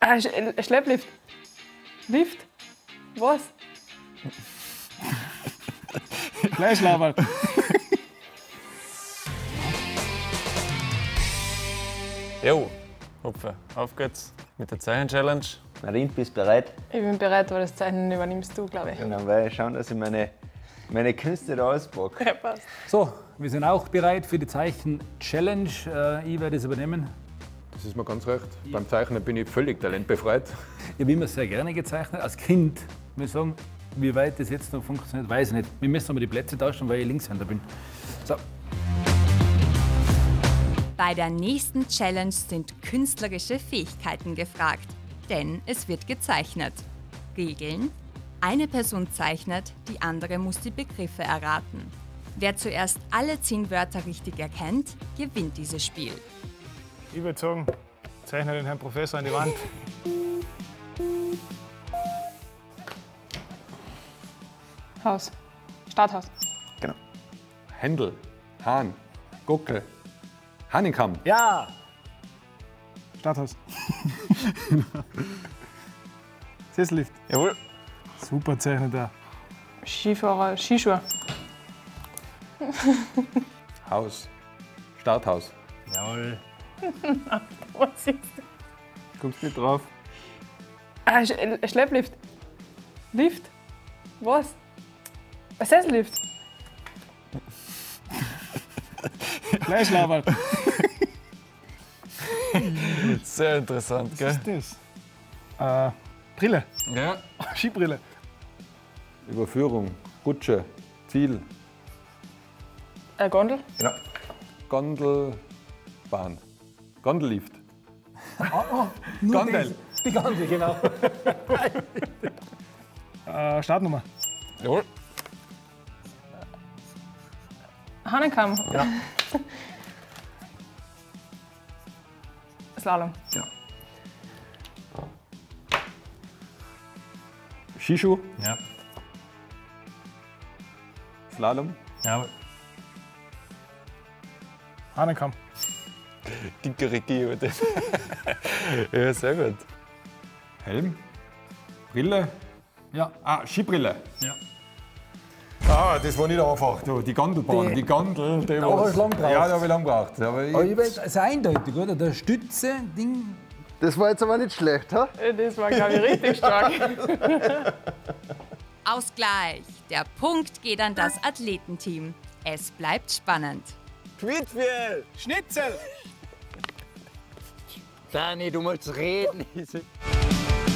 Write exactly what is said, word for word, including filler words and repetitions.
Ah, Sch äh, Schlepplift. Lift? Was? Fleischlaberl. Jo, Hupfe, auf geht's mit der Zeichen-Challenge. Marin, bist du bereit? Ich bin bereit, aber das Zeichnen übernimmst du, glaube ich. Und dann werde ich schauen, dass ich meine, meine Künste da auspacke. Ja, passt. So, wir sind auch bereit für die Zeichen-Challenge. Äh, ich werde es übernehmen. Das ist mir ganz recht. Beim Zeichnen bin ich völlig talentbefreit. Ich habe immer sehr gerne gezeichnet. Als Kind, muss ich sagen, wie weit das jetzt noch funktioniert, weiß ich nicht. Wir müssen aber die Plätze tauschen, weil ich Linkshänder bin. So. Bei der nächsten Challenge sind künstlerische Fähigkeiten gefragt, denn es wird gezeichnet. Regeln: Eine Person zeichnet, die andere muss die Begriffe erraten. Wer zuerst alle zehn Wörter richtig erkennt, gewinnt dieses Spiel. Ich würde sagen, zeichne den Herrn Professor an die Wand. Haus. Starthaus. Genau. Händel, Hahn, Gockel, Hahnenkamm. Ja! Stadthaus. Sessellift. Jawohl. Super zeichnet da. Skifahrer, Skischuhe. Haus, Starthaus. Jawohl. Was ist das? Kommst nicht drauf? Ah, Sch äh, Schlepplift. Lift? Was? Ein Sessellift. Fleischlaberl. Sehr interessant, gell? Was ist das? Äh, Brille. Ja. Skibrille. Überführung, Rutsche, Ziel, Eine Gondel. ja. Gondelbahn, Gondellift. Gondel. Die Gondel, genau. äh, Startnummer. Jawohl. Hahnenkamm. Ja. Slalom. Ja. Skischuh, Ja. Slalom, Jawohl. Hahnenkamm. Dickere Giote. Ja, sehr gut. Helm, Brille, Ja. ah, Skibrille. Ja. Ah, das war nicht einfach. Du, die Gondelbahn, Die- die Gondel. Die Da hast du lang gebraucht. Ja, da habe ich lang gebraucht. Aber ich, Aber ich weiß, es ist eindeutig, oder? Der Stütze-Ding. Das war jetzt aber nicht schlecht, ha? Das war, glaube ich, richtig stark. Ausgleich. Der Punkt geht an das Athletenteam. Es bleibt spannend. Quidfiel! Schnitzel! Dani, du musst reden.